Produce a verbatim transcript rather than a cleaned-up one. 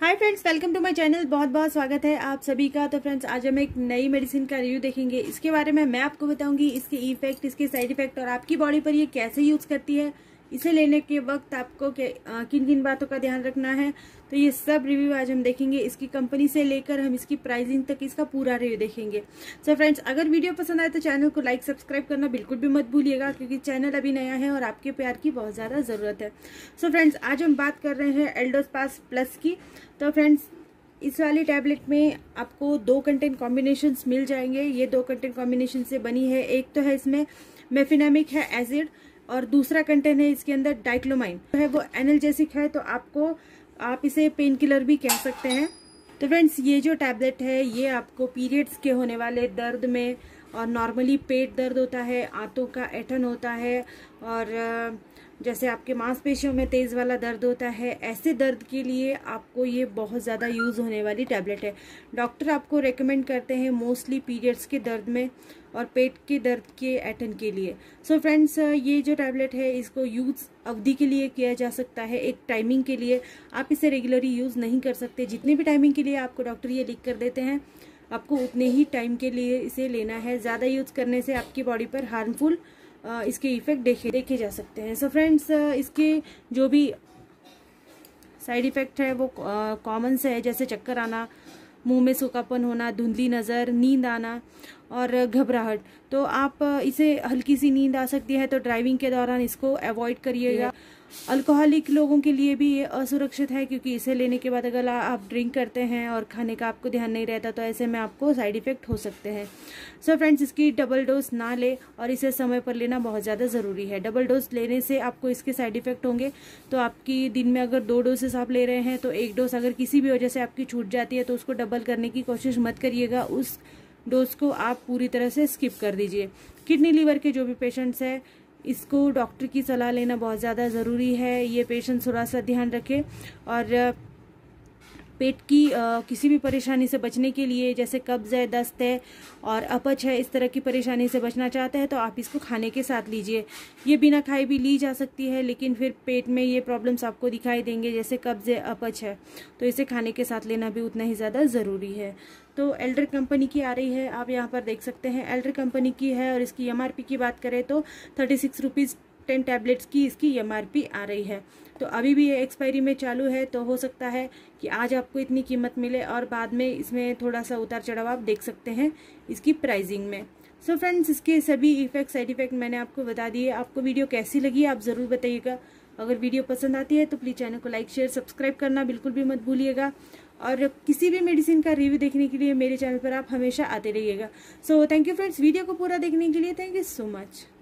Hi friends, welcome to my channel. बहुत बहुत स्वागत है आप सभी का। तो फ्रेंड्स, आज हम एक नई मेडिसिन का रिव्यू देखेंगे। इसके बारे में मैं आपको बताऊंगी, इसके इफेक्ट, इसके साइड इफेक्ट और आपकी बॉडी पर ये कैसे यूज करती है। इसे लेने के वक्त आपको किन किन बातों का ध्यान रखना है, तो ये सब रिव्यू आज हम देखेंगे। इसकी कंपनी से लेकर हम इसकी प्राइसिंग तक इसका पूरा रिव्यू देखेंगे। सो फ्रेंड्स, अगर वीडियो पसंद आए तो चैनल को लाइक सब्सक्राइब करना बिल्कुल भी मत भूलिएगा, क्योंकि चैनल अभी नया है और आपके प्यार की बहुत ज़्यादा ज़रूरत है। सो फ्रेंड्स, आज हम बात कर रहे हैं एल्डोस्पास प्लस की। तो फ्रेंड्स, इस वाली टैबलेट में आपको दो कंटेंट कॉम्बिनेशंस मिल जाएंगे। ये दो कंटेंट कॉम्बिनेशन से बनी है। एक तो है इसमें मेफिनेमिक है एसिड, और दूसरा कंटेंट है इसके अंदर डाइक्लोमाइन है, वो एनाल्जेसिक है। तो आपको आप इसे पेन किलर भी कह सकते हैं। तो फ्रेंड्स, ये जो टैबलेट है ये आपको पीरियड्स के होने वाले दर्द में, और नॉर्मली पेट दर्द होता है, आंतों का ऐठन होता है, और जैसे आपके मांसपेशियों में तेज़ वाला दर्द होता है, ऐसे दर्द के लिए आपको ये बहुत ज़्यादा यूज़ होने वाली टैबलेट है। डॉक्टर आपको रेकमेंड करते हैं मोस्टली पीरियड्स के दर्द में और पेट के दर्द के ऐठन के लिए। सो so फ्रेंड्स, ये जो टैबलेट है इसको यूज़ अवधि के लिए किया जा सकता है, एक टाइमिंग के लिए। आप इसे रेगुलरली यूज़ नहीं कर सकते। जितनी भी टाइमिंग के लिए आपको डॉक्टर ये लिख कर देते हैं, आपको उतने ही टाइम के लिए इसे लेना है। ज़्यादा यूज़ करने से आपकी बॉडी पर हार्मफुल इसके इफेक्ट देखे देखे जा सकते हैं। सो so फ्रेंड्स, इसके जो भी साइड इफेक्ट है वो कॉमन से है, जैसे चक्कर आना, मुंह में सूखापन होना, धुंधली नज़र, नींद आना और घबराहट। तो आप इसे हल्की सी नींद आ सकती है, तो ड्राइविंग के दौरान इसको अवॉइड करिएगा। अल्कोहलिक लोगों के लिए भी ये असुरक्षित है, क्योंकि इसे लेने के बाद अगर आप ड्रिंक करते हैं और खाने का आपको ध्यान नहीं रहता, तो ऐसे में आपको साइड इफेक्ट हो सकते हैं। सो फ्रेंड्स, इसकी डबल डोज ना ले, और इसे समय पर लेना बहुत ज़्यादा ज़रूरी है। डबल डोज लेने से आपको इसके साइड इफेक्ट होंगे। तो आपकी दिन में अगर दो डोसेस आप ले रहे हैं, तो एक डोज अगर किसी भी वजह से आपकी छूट जाती है, तो उसको डबल करने की कोशिश मत करिएगा। उस डोज को आप पूरी तरह से स्किप कर दीजिए। किडनी लीवर के जो भी पेशेंट्स हैं, इसको डॉक्टर की सलाह लेना बहुत ज़्यादा ज़रूरी है। ये पेशेंट थोड़ा सा ध्यान रखें। और पेट की आ, किसी भी परेशानी से बचने के लिए, जैसे कब्ज है, दस्त है और अपच है, इस तरह की परेशानी से बचना चाहते हैं, तो आप इसको खाने के साथ लीजिए। ये बिना खाए भी ली जा सकती है, लेकिन फिर पेट में ये प्रॉब्लम्स आपको दिखाई देंगे, जैसे कब्ज है, अपच है, तो इसे खाने के साथ लेना भी उतना ही ज़्यादा ज़रूरी है। तो एल्डर कंपनी की आ रही है, आप यहाँ पर देख सकते हैं एल्डर कंपनी की है। और इसकी एम आर पी की बात करें तो thirty six rupees ten tablets की इसकी एम आर पी आ रही है। तो अभी भी ये एक्सपायरी में चालू है, तो हो सकता है कि आज आपको इतनी कीमत मिले और बाद में इसमें थोड़ा सा उतार चढ़ाव आप देख सकते हैं इसकी प्राइसिंग में। सो so फ्रेंड्स, इसके सभी इफेक्ट, साइड इफेक्ट मैंने आपको बता दिए। आपको वीडियो कैसी लगी आप ज़रूर बताइएगा। अगर वीडियो पसंद आती है तो प्लीज़ चैनल को लाइक शेयर सब्सक्राइब करना बिल्कुल भी मत भूलिएगा। और किसी भी मेडिसिन का रिव्यू देखने के लिए मेरे चैनल पर आप हमेशा आते रहिएगा। So thank you friends, video को पूरा देखने के लिए थैंक यू सो मच।